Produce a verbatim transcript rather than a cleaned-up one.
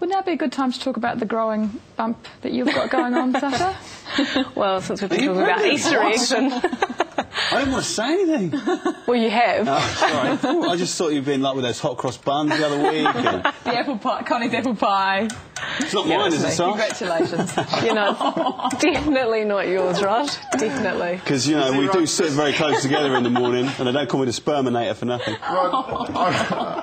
would now be a good time to talk about the growing bump that you've got going on, Sacha? Well, since we've been talking about Easter eggs and... I didn't want to say anything. Well, you have. Oh, sorry. I just thought you'd been like with those hot cross buns the other week. And... The apple pie, Connie's apple pie. It's not mine, is it, Sacha? Congratulations. You know, definitely not yours, Rod. Definitely. Because, you know, we do sit very close together in the morning, and they don't call me the sperminator for nothing. Rod, I,